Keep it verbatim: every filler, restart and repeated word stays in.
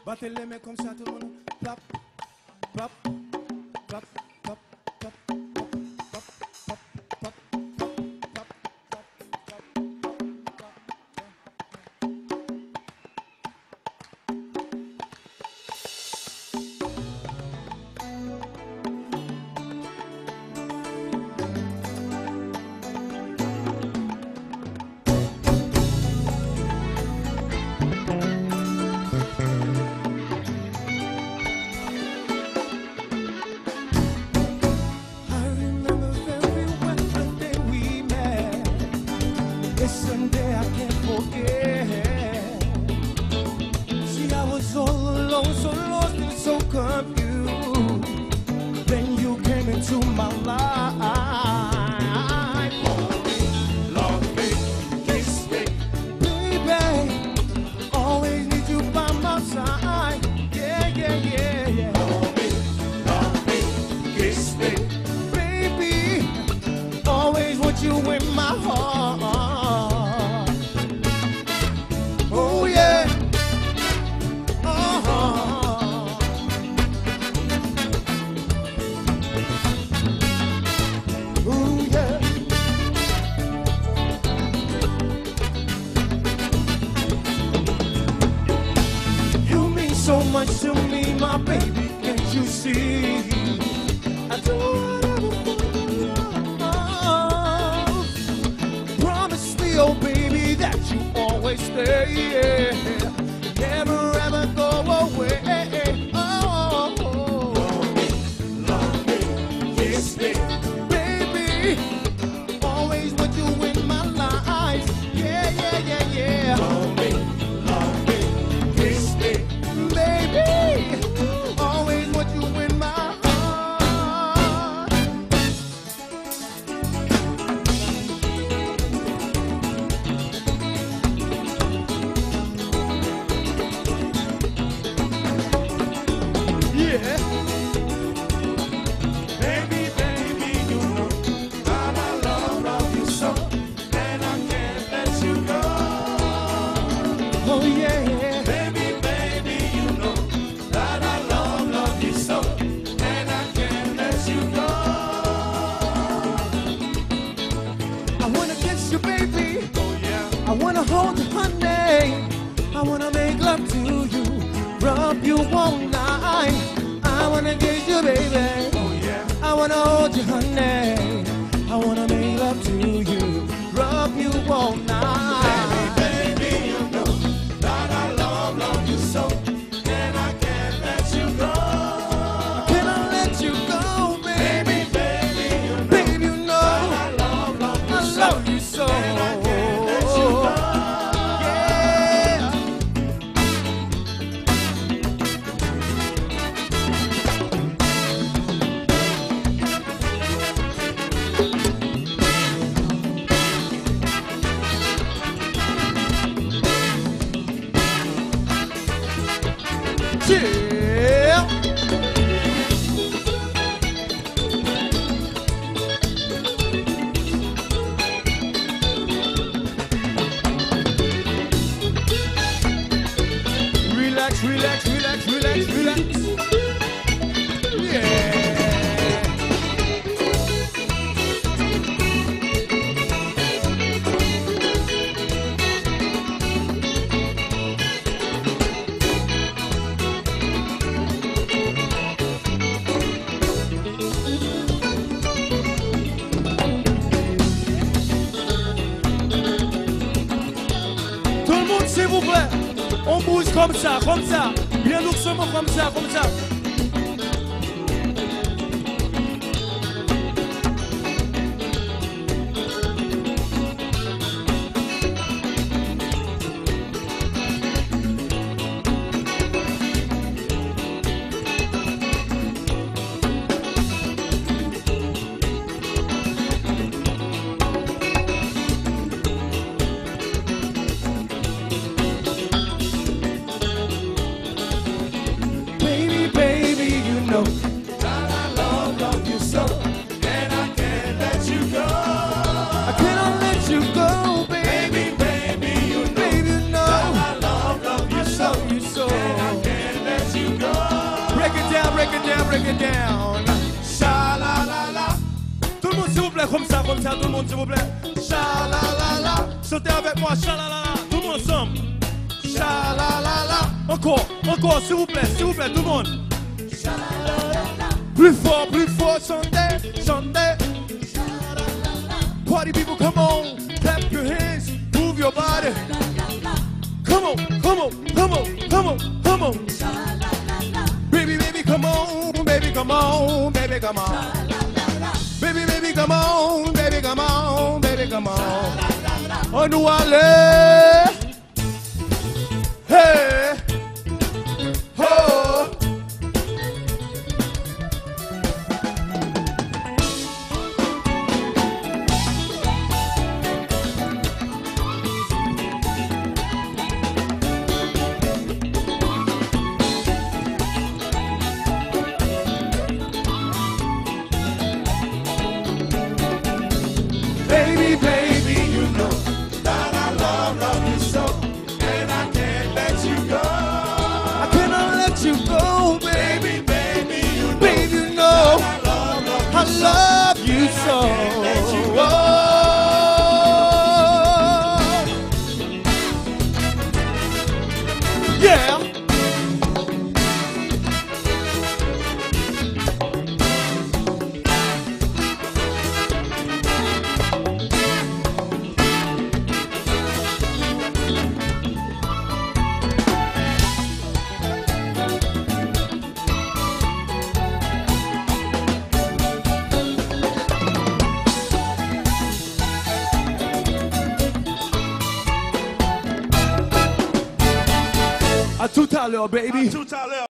Battez les mains comme ça, tout le monde. Plop, plop, plop, plop, plop, plop, plop, plop, plop, plop, plop, plop, plop. Sunday I can't forget. See, I was all alone, so lost and so confused. Then you came into my life. Hold me, love me, kiss me, baby. Always need you by my side. Yeah, yeah, yeah, yeah. Hold me, love me, kiss me, baby. Always want you in my heart. So much to me, my baby, can't you see? I do whatever. Promise me, oh baby, that you always stay. Yeah. Never ever go away. Oh, love me, love me, kiss me, baby. Always want you in my life. Yeah, yeah, yeah, yeah. Love me, love me, kiss me. Always want you in my heart. Yeah. Baby, baby, you know that I love, love you so, and I can't let you go. Oh yeah, yeah. I wanna hold you, honey. I wanna make love to you, rub you all night. I wanna kiss you, baby. Oh yeah. I wanna hold you, honey. I wanna make love to you, rub you all night. Baby, baby, you know that I love, love you so, and I can't let you go. Can I let you go, baby? Baby, baby, you know, baby, you know that I love, love you I so, love you so. And I can't let you go. Yeah. Relax, relax, relax, relax, relax. Yeah. S'il vous plaît, on bouge comme ça, comme ça, bien doucement comme ça, comme ça. Baby, baby. ça tout le monde s'il vous plaît. Cha-la-la-la. Sautez avec moi, cha-la-la-la. Tout le monde ensemble. Cha-la-la-la. Encore, encore, s'il vous plaît, s'il vous plaît, tout le monde. Cha-la-la-la. Plus fort, plus fort, chantez, chantez. Party people, come on, clap your hands, move your body. Come on, come on, come on, come on, come on. Baby, baby, come on, baby, come on, baby, come on. Baby, baby, come on, baby, come on, baby, come on. On nous aller. Hey, oh. Baby, baby, you know that I love, love you so, and I can't let you go. I cannot let you go, baby, baby, you know, baby, you know that I love, love, I love you, you so. I can't let you go. Oh. Yeah. À tout à l'heure, baby. À tout à l'heure.